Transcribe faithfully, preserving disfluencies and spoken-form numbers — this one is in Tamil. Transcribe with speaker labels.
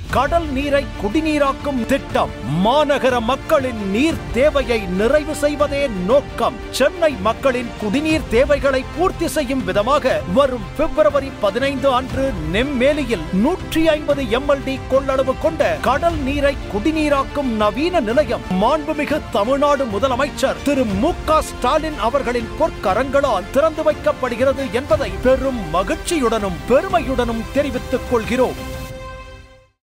Speaker 1: கடல் நீரை குடிநீராக்கும் திட்டம். மாநகர மக்களின் நீர் தேவையை நிறைவு செய்வதே நோக்கம். சென்னை மக்களின் குடிநீர் தேவைகளை பூர்த்தி செய்யும் விதமாக வரும் பிப்ரவரி பதினைந்து அன்று நெம்மேலியில் நூற்றி ஐம்பது எம்எல்டி கொள்ளளவு கொண்ட கடல் நீரை குடிநீராக்கும் நவீன நிலையம் மாண்புமிகு தமிழ்நாடு முதலமைச்சர் திரு மு க ஸ்டாலின் அவர்களின் பொற்கரங்களால் திறந்து வைக்கப்படுகிறது என்பதை பெரும் மகிழ்ச்சியுடனும் பெருமையுடனும் தெரிவித்துக் கொள்கிறோம்.